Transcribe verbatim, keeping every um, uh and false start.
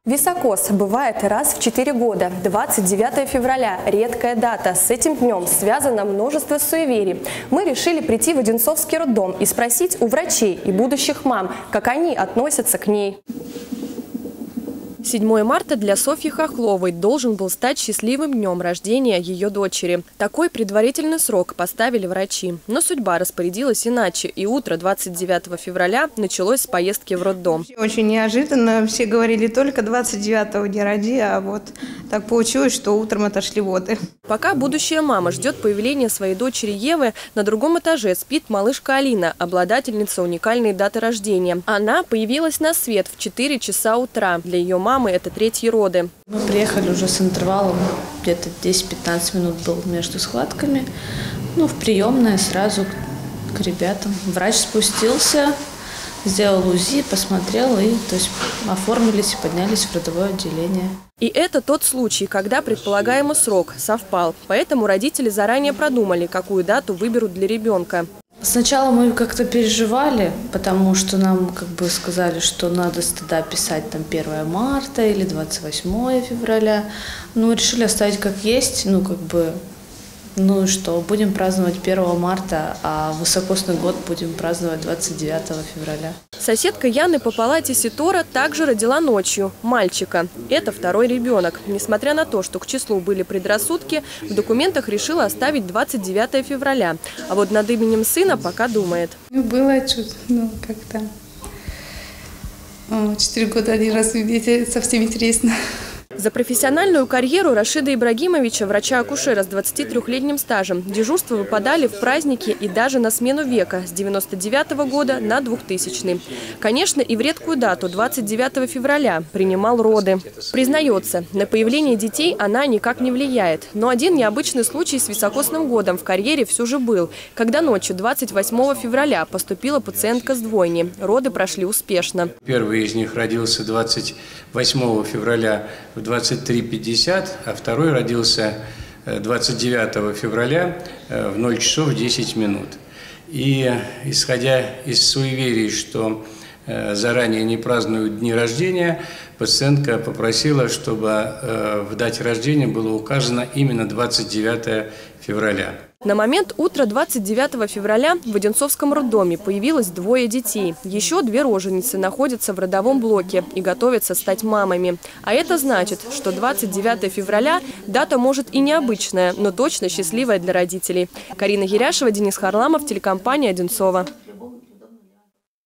Високос бывает раз в четыре года. двадцать девятое февраля – редкая дата. С этим днем связано множество суеверий. Мы решили прийти в Одинцовский роддом и спросить у врачей и будущих мам, как они относятся к ней. седьмое марта для Софьи Хохловой должен был стать счастливым днем рождения ее дочери. Такой предварительный срок поставили врачи. Но судьба распорядилась иначе, и утро двадцать девятого февраля началось с поездки в роддом. Очень неожиданно. Все говорили только двадцать девятого не роди, а вот так получилось, что утром отошли воды. Пока будущая мама ждет появления своей дочери Евы, на другом этаже спит малышка Алина, обладательница уникальной даты рождения. Она появилась на свет в четыре часа утра. Для ее мамы это третьи роды. Мы приехали уже с интервалом, где-то десять-пятнадцать минут был между схватками. Ну, в приемное сразу к ребятам. Врач спустился, сделал УЗИ, посмотрел и то есть, оформились и поднялись в родовое отделение. И это тот случай, когда предполагаемый срок совпал. Поэтому родители заранее продумали, какую дату выберут для ребенка. Сначала мы как-то переживали, потому что нам как бы сказали, что надо тогда писать там первое марта или двадцать восьмое февраля. Ну, решили оставить как есть, ну, как бы, ну и что, будем праздновать первого марта, а высокосный год будем праздновать двадцать девятого февраля. Соседка Яны по палате Ситора также родила ночью мальчика. Это второй ребенок. Несмотря на то, что к числу были предрассудки, в документах решила оставить двадцать девятое февраля. А вот над именем сына пока думает. Ну, было чуть, ну, как-то. Четыре года один раз видеть, совсем интересно. За профессиональную карьеру Рашида Ибрагимовича, врача-акушера с двадцатитрёхлетним стажем, дежурства выпадали в праздники и даже на смену века с девяносто девятого года на двухтысячный. Конечно, и в редкую дату двадцать девятого февраля принимал роды. Признается, на появление детей она никак не влияет. Но один необычный случай с високосным годом в карьере все же был, когда ночью двадцать восьмого февраля поступила пациентка с двойни. Роды прошли успешно. Первый из них родился двадцать восьмого февраля в двадцать три пятьдесят, а второй родился двадцать девятого февраля в ноль часов десять минут. И исходя из суеверий, что заранее не празднуют дни рождения, пациентка попросила, чтобы в дате рождения было указано именно двадцать девятое февраля. На момент утра двадцать девятого февраля в Одинцовском роддоме появилось двое детей. Еще две роженицы находятся в родовом блоке и готовятся стать мамами. А это значит, что двадцать девятое февраля дата может и необычная, но точно счастливая для родителей. Карина Еряшева, Денис Харламов, телекомпания «Одинцово».